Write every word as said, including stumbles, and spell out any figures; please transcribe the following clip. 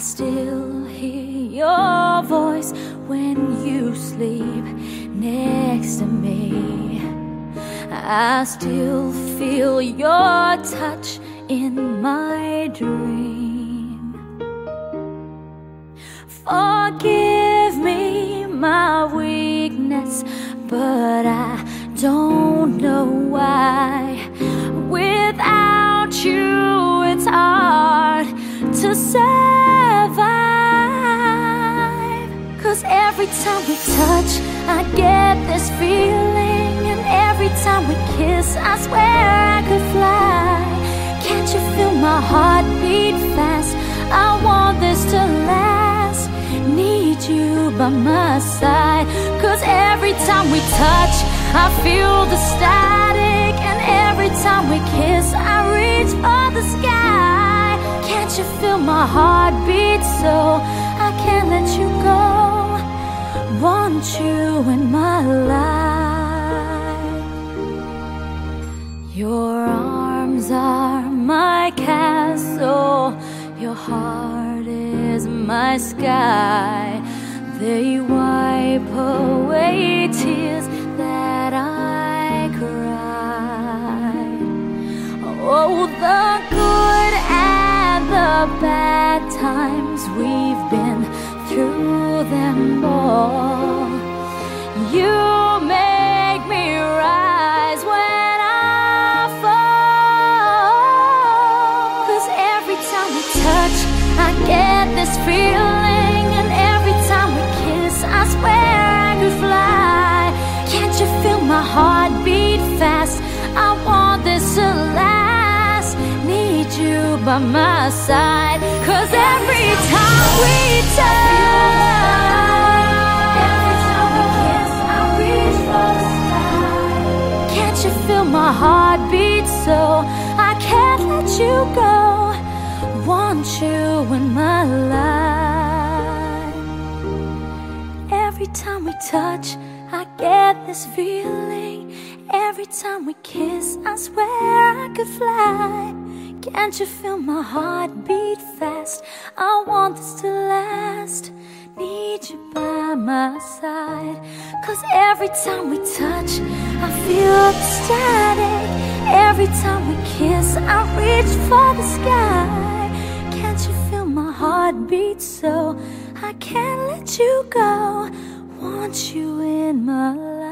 still hear your voice when you sleep next to me. I still feel your touch in my dream. Forgive me my weakness, but I don't know why. Without you, it's hard to survive. 'Cause every time we touch, I get this feeling, and every time we kiss, I swear I could fly. Can't you feel my heart beat fast? I want this to last. Need you by my side. 'Cause every time we touch, I feel the static, and every time we kiss, I reach for the sky. Can't you feel my heart beat so I can't let you go? Want you in my life. Your arms are my castle, your heart is my sky. They wipe away tears that I cried. Oh, the good and the bad times, we've been through them all. You make me rise when I fall. 'Cause every time we touch, I get this feeling, and every time we kiss, I swear I could fly. Can't you feel my heart beat fast? I want this to last. Need you by my side. 'Cause every time we touch, every time we kiss, I reach for the sky. Can't you feel my heart beat so I can't let you go? Want you in my life. Every time we touch, I get this feeling. Every time we kiss, I swear I could fly. Can't you feel my heart beat fast? I want this to last. Need you by my side. 'Cause every time we touch, I feel the static. Every time we kiss, I reach for the sky. Can't you feel my heart beat so I can't let you go? Want you in my life.